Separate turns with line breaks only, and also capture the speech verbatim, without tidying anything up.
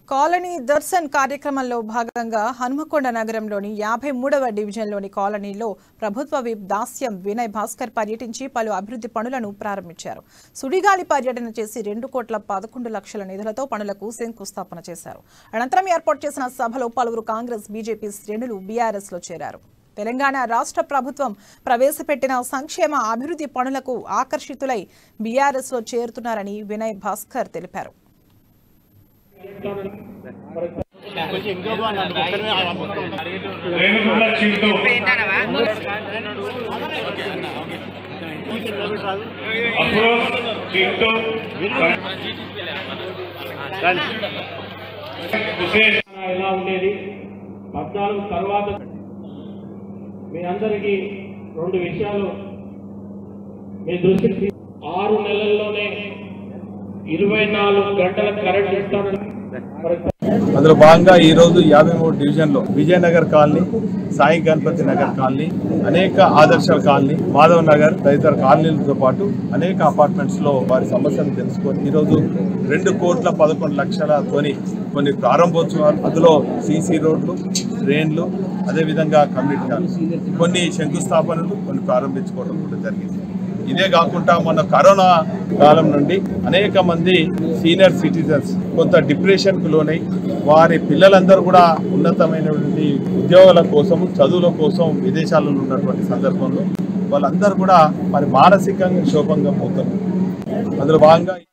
Colony Darshan కార్యక్రమంలో భాగంగా హనుమకొండ నగరంలోని యాభై మూడవ డివిజన్లోని కాలనీలో ప్రభుత్వ విప్ దాస్యం వినయ్ భాస్కర్ పర్యటించి పలు అభివృద్ధి పనులను ప్రారంభించారు. సుడిగాలి పర్యటన చేసి రెండు కోట్ల పదకొండు లక్షల నిధులతో పనులకు శంకుస్థాపన చేశారు. అనంతరం ఏర్పాటు చేసిన సభలో పలువురు కాంగ్రెస్ బీజేపీ శ్రేణులు బీఆర్ఎస్ లో చేరారు. తెలంగాణ రాష్ట్ర ప్రభుత్వం ప్రవేశపెట్టిన సంక్షేమ అభివృద్ధి పనులకు ఆకర్షితులై బీఆర్ఎస్ లో చేరుతున్నారని వినయ్ భాస్కర్ తెలిపారు.
ఎలా ఉండేది పద్నాలుగు తర్వాత మీ అందరికీ రెండు విషయాలు మీ దృష్టికి ఆరు నెలల్లోనే ఇరవై నాలుగు గంటల కరెంట్ ఇస్తానని
అందులో భాగంగా ఈ రోజు యాభై మూడు డివిజన్ లో విజయనగర్ కాలనీ, సాయి గణపతి నగర్ కాలనీ, అనేక ఆదర్శ కాలనీ, మాధవ్ నగర్ తదితర కాలనీలతో పాటు అనేక అపార్ట్మెంట్స్ లో వారి సమస్యలు తెలుసుకొని ఈ రోజు రెండు కోట్ల పదకొండు లక్షలతోని కొన్ని ప్రారంభోత్సవాలు, అందులో సీసీ రోడ్లు, ట్రైన్లు, అదేవిధంగా కమ్యూనిటీ హాల్, కొన్ని శంకుస్థాపనలు, కొన్ని ప్రారంభించుకోవడం కూడా జరిగింది. ఇదే కాకుండా మన కరోనా కాలం నుండి అనేక మంది సీనియర్ సిటిజన్స్ కొంత డిప్రెషన్కు లోనై వారి పిల్లలందరూ కూడా ఉన్నతమైనటువంటి ఉద్యోగాల కోసం, చదువుల కోసం విదేశాలలో ఉన్నటువంటి సందర్భంలో వాళ్ళందరూ కూడా మరి మానసికంగా క్షోభంగా పోతారు. అందులో భాగంగా